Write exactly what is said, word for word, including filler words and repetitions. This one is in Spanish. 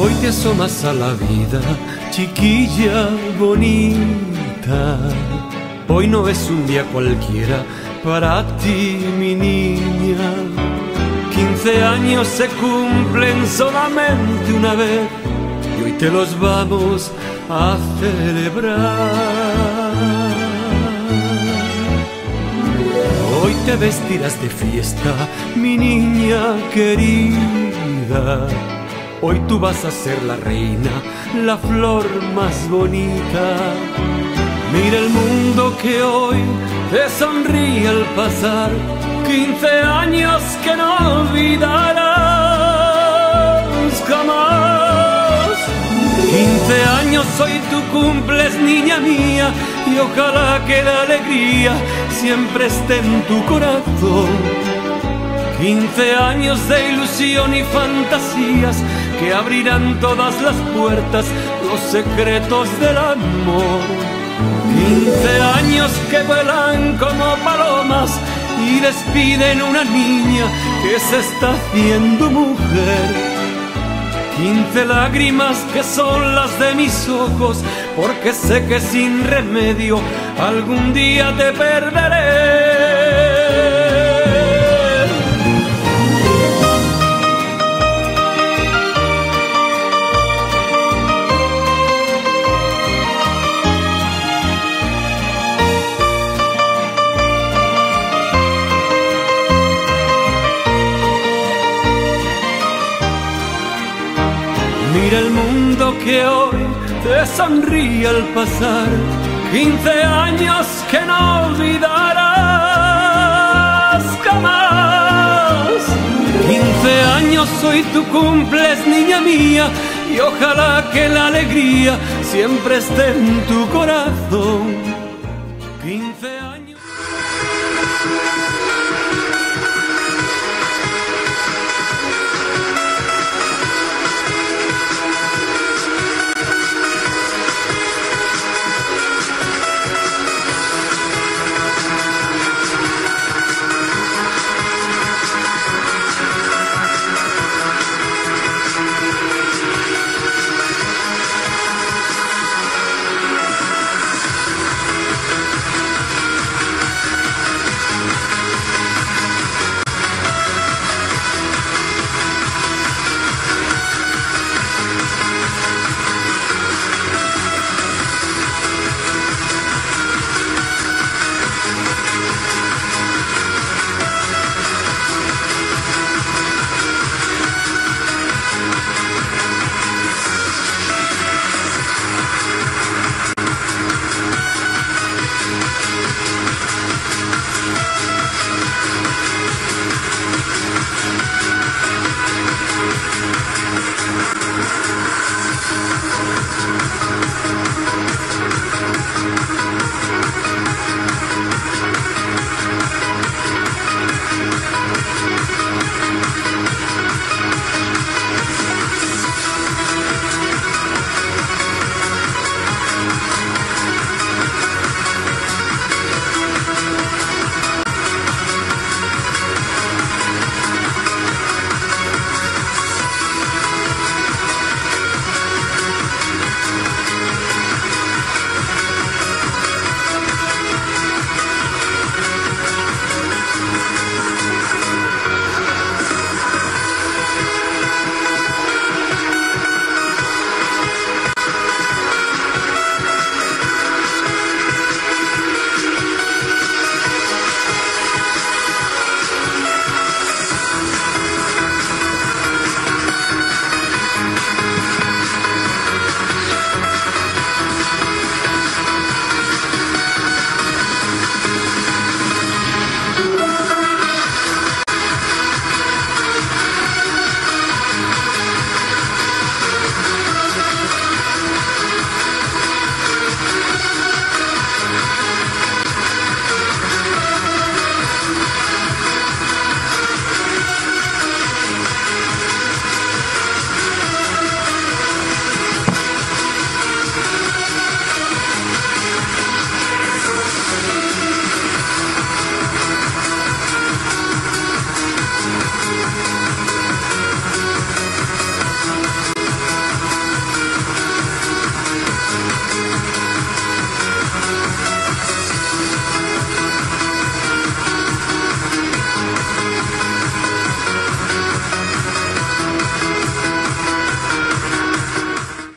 Hoy te asomas a la vida, chiquilla bonita. Hoy no es un día cualquiera para ti, mi niña. Quince años se cumplen solamente una vez y hoy te los vamos a celebrar. Hoy te vestirás de fiesta, mi niña querida. Hoy tú vas a ser la reina, la flor más bonita. Mira el mundo que hoy te sonríe al pasar, quince años que no olvidarás jamás. Quince años hoy tú cumples, niña mía, y ojalá que la alegría siempre esté en tu corazón. Quince años de ilusión y fantasías que abrirán todas las puertas, los secretos del amor. Quince años que vuelan como palomas y despiden una niña que se está haciendo mujer. Quince lágrimas que son las de mis ojos, porque sé que sin remedio algún día te perderé. Mira el mundo que hoy te sonríe al pasar, quince años que no olvidarás jamás. Quince años hoy tú cumples, niña mía, y ojalá que la alegría siempre esté en tu corazón. Quince años.